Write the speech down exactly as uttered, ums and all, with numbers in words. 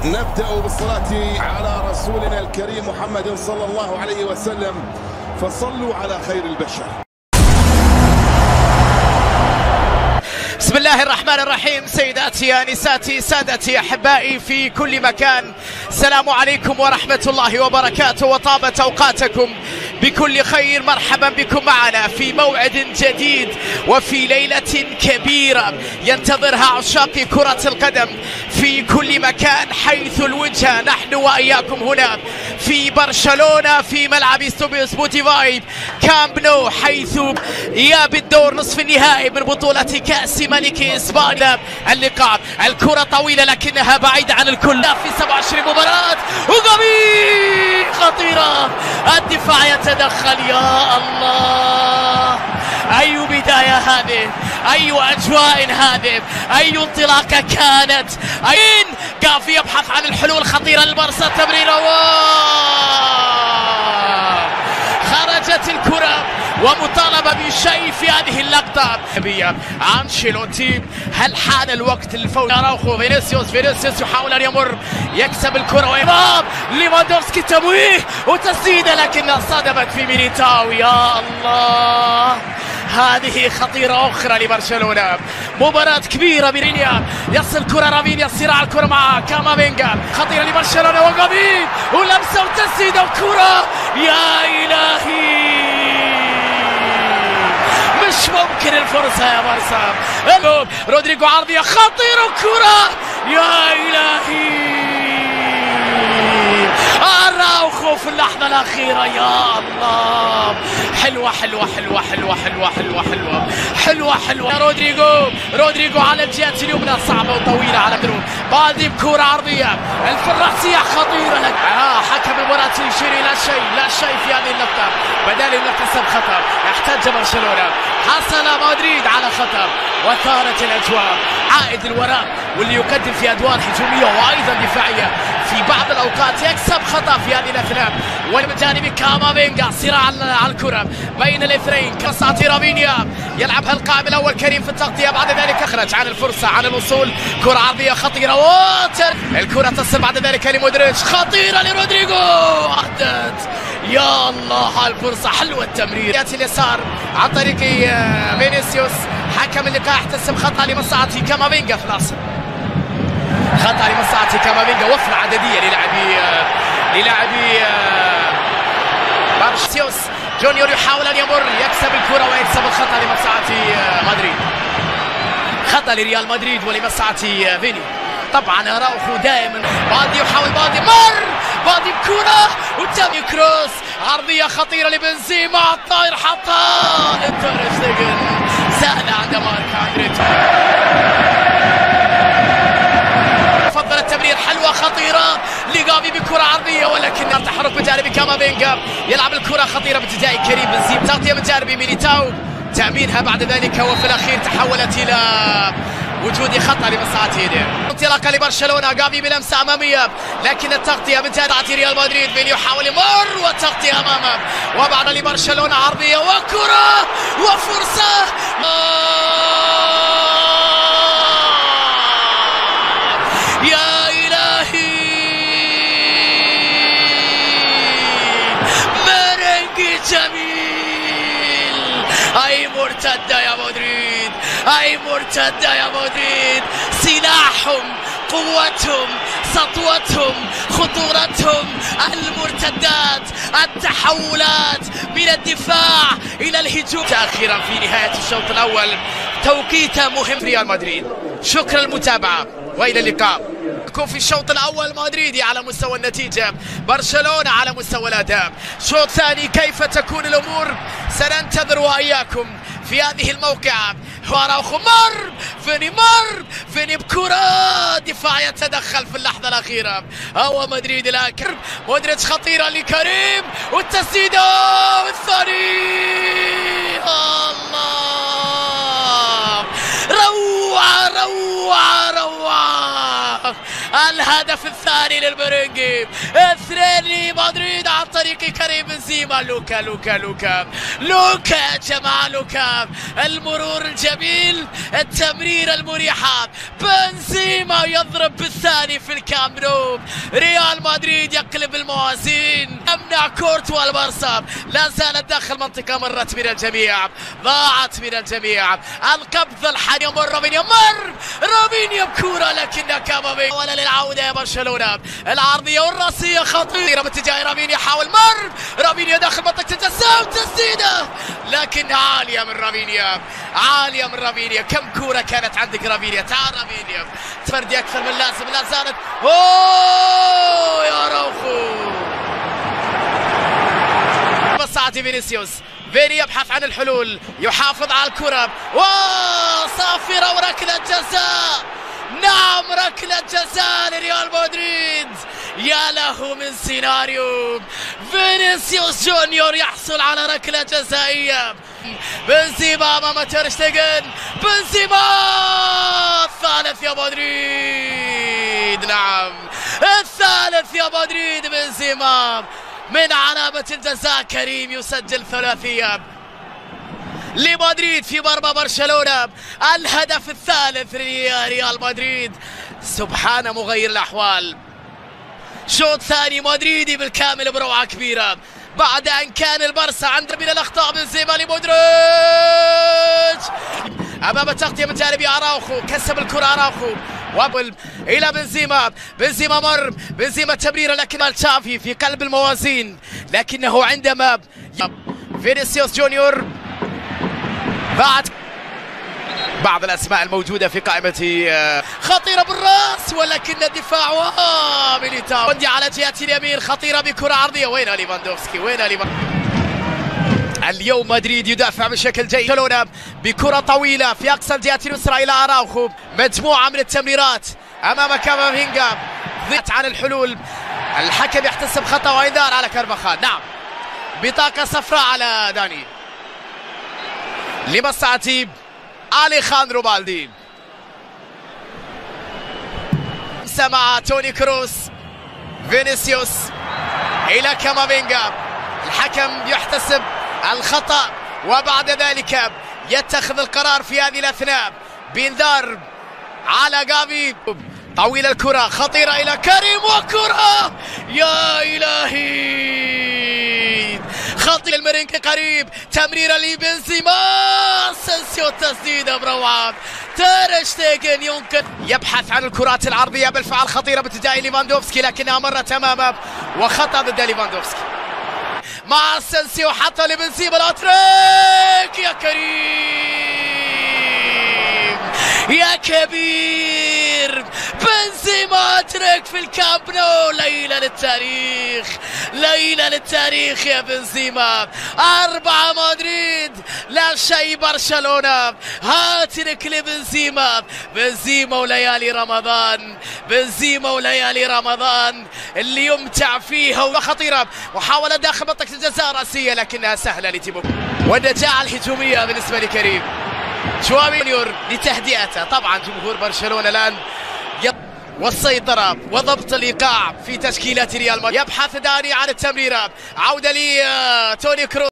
نبدأ بالصلاة على رسولنا الكريم محمد صلى الله عليه وسلم، فصلوا على خير البشر. بسم الله الرحمن الرحيم. سيداتي نساتي سادتي أحبائي في كل مكان، السلام عليكم ورحمة الله وبركاته، وطابت أوقاتكم بكل خير. مرحبا بكم معنا في موعد جديد وفي ليلة كبيرة ينتظرها عشاق كرة القدم في كل مكان حيث الوجهة. نحن وإياكم هنا في برشلونة في ملعب سبوتيفاي كامب نو، حيث إياب الدور نصف النهائي من بطولة كأس ملك إسبانيا. اللقاء الكرة طويلة لكنها بعيدة عن الكل في سبعة وعشرين مباراة، وغبي خطيرة، الدفاع يتدخل. يا الله، أي بداية هذه، أي أجواء هذه، أي انطلاقة كانت. أين قافي يبحث عن الحلول الخطيرة للبارسا، تمريرة خرجت الكرة ومطالبة بشيء في هذه اللقطة. أنشيلوتي، هل حان الوقت للفوز؟ أراوخو، فينيسيوس فينيسيوس يحاول أن يمر، يكسب الكرة وإمام ليفاندوفسكي، تمويه وتسديدة لكنها صدمت في ميليتاو. يا الله، هذه خطيرة أخرى لبرشلونة. مباراة كبيرة. برينيا يصل كرة، رافينيا صراع الكرة مع كامافينجا، خطيرة لبرشلونة وغبي ولمسة وتسديدة وكرة. يا إلهي، مش ممكن الفرصة يا بارسا. رودريجو عرضية خطيرة وكرة. يا إلهي، أراوخو في اللحظة الأخيرة. يا الله، حلوة حلوة حلوة حلوة حلوة حلوة حلوة حلوة حلوة. رودريجو رودريجو على الجهة اليمنى، صعبة وطويلة على درون، بادي بكرة عرضية، الفراسية خطيرة لك. آه حكم المباراة يشير إلى شيء، لا شيء في هذه اللقطة، بدال المكتسب خطأ. احتج برشلونة، حصل مدريد على خطأ وثارت الأجواء. عائد الوراء واللي يقدم في أدوار هجومية وأيضا دفاعية في بعض الأوقات يكسب خطأ في هذه الأثناء. ومن جانب كامافينجا، صراع على الكرة بين الاثنين. كاساتي رافينيا يلعبها القائم الأول كريم في التغطية، بعد ذلك أخرج عن الفرصة عن الوصول. كرة عرضية خطيرة، ووتر الكرة تصل بعد ذلك لمودريتش، خطيرة لرودريجو، أهدت. يا الله، الفرصة حلوة، التمرير يأتي اليسار عن طريق فينيسيوس. حكم اللقاء احتسب خطأ لمصلحة كامافينجا في الأصل، خطأ لمصلحة كامافينجا، وفرة عددية للاعبي للاعبي بارسيوس. جونيور يحاول أن يمر، يكسب الكرة ويكسب الخطأ لمصلحة مدريد، خطأ لريال مدريد ولمصلحة فيني. طبعا اراوخو دائما، بادي يحاول، بادي مر، بادي بكرة وتامي كروس، عرضية خطيرة لبنزيما، الطاير حطها لتير شتيجن، سهلة عند مارك أندريتش. فضل التمرير، حلوة خطيرة لغافي بكرة عرضية، ولكن التحرك بجانب كامافينجا، يلعب الكرة خطيرة باتجاه كريم بنزيما، تغطية من جانب ميليتاو، تأمينها بعد ذلك، وفي الأخير تحولت إلى وجود خطأ لمصلحة هيدر. انطلاقة لبرشلونة، غافي بلمسة أمامية، لكن التغطية من جانب ريال مدريد. فيني يحاول يمر والتغطية أمامه، وبعد لبرشلونة عرضية وكرة وفرصة. يا إلهي، مرنج جميل، أي مرتدة يا مدريد، أي مرتدة يا مدريد. سلاحهم، قوتهم، سطوتهم، خطورتهم، المرتدات، التحولات من الدفاع إلى الهجوم. أخيرا في نهاية الشوط الأول، توقيته مهم ريال مدريد. شكرا للمتابعة وإلى اللقاء. يكون في الشوط الأول مدريدي على مستوى النتيجة، برشلونة على مستوى الأداء. شوط ثاني كيف تكون الأمور سننتظر وإياكم في هذه الموقعة. واراوخو مر، فيني مر، فيني بكرة، دفاع يتدخل في اللحظة الأخيرة. هو مدريد الآكر، مودريتش خطيرة لكريم والتسديدة والثاني. الله، روعة روعة روعة، الهدف الثاني للمرنجي، اثنين لمدريد عن طريق كريم بنزيما. لوكا لوكا لوكا لوكا يا جماعة، لوكا المرور الجميل، التمريرة المريحة، بنزيما يضرب بالثاني في الكامب نو. ريال مدريد يقلب الموازين، يمنع كورتوا البارسا، لا زالت داخل منطقة، مرت من الجميع، ضاعت من الجميع. القبض الحاد يمر رافينيا، مر رافينيا بكورة لكنها كامافينجا ولا للعودة يا برشلونة. العرضية والراسية خطيرة باتجاه رافينيا، حاول مر رافينيا داخل منطقة الجزاء وتسديدة لكن عالية من رافينيا، عالية من رافينيا. كم كورة كانت عندك رافينيا؟ تعال رافينيا، فردي أكثر من اللازم، لا زالت. أوه يا روخو، بصعد فينيسيوس، فيني يبحث عن الحلول، يحافظ على الكرة، وصافرة وركلة جزاء. نعم ركلة جزاء لريال مدريد. يا له من سيناريو، فينيسيوس جونيور يحصل على ركلة جزائية. بنزيما امام تير شتيجن، بنزيما الثالث يا مدريد. نعم الثالث يا مدريد، بنزيما من علامة الجزاء. كريم يسجل ثلاثية لمدريد في مرمى برشلونة، الهدف الثالث لريال مدريد. سبحان مغير الأحوال، شوط ثاني مدريدي بالكامل بروعة كبيرة بعد أن كان البارسا عنده من الأخطاء. بنزيما لمودريتش أمام التغطية من جانب أراوخو، كسب الكرة أراوخو وابل إلى بنزيما، بنزيما مر، بنزيما تمريرة لكن تشافي في قلب الموازين، لكنه عندما فينيسيوس جونيور بعد بعض الأسماء الموجودة في قائمة خطيرة بالراس، ولكن الدفاع وميليتاو وندي على جهة اليمين، خطيرة بكرة عرضية. وين ليفاندوفسكي؟ وين ليفاندوفسكي؟ اليوم مدريد يدافع بشكل جيد، برشلونة بكرة طويلة في أقصى الجهة اليسرى إلى أراوخو، مجموعة من التمريرات أمام كامافينجا، ضغط عن الحلول. الحكم يحتسب خطأ وإنذار على كارفاخال. نعم بطاقة صفراء على داني لمصلحة أليخاندرو بالدي. مع توني كروس، فينيسيوس إلى كامافينجا، الحكم يحتسب الخطأ وبعد ذلك يتخذ القرار في هذه الأثناء بإنذار على جافي. طويل الكرة خطيرة إلى كريم، وكرة يا إلهي، خطير المرنكي قريب، تمريرة لبنزيما، سنسيو تسديدة بروعة. تير شتيجن يمكن يبحث عن الكرات العرضية بالفعل، خطيرة باتجاه ليفاندوفسكي لكنها مرت أمامه وخطأ ضد ليفاندوفسكي. مع سنسيو حتى لبنزيما الأتريك، يا كريم يا كبير، بنزيما اترك في الكامب نو. ليلة للتاريخ، ليلة للتاريخ يا بنزيما. أربعة مدريد لا شيء برشلونة، هاترك لبنزيما. بنزيما وليالي رمضان، بنزيما وليالي رمضان اللي يمتع فيها. وخطيرة محاولة داخل منطقة الجزاء رأسية لكنها سهلة لتيمو، والنجاعة الهجومية بالنسبة لكريم. شوامي جونيور لتهدئته. طبعا جمهور برشلونة الآن والسيطرة وضبط الإيقاع في تشكيلات ريال مدريد. يبحث داني عن التمريرة، عودة لتوني كروس.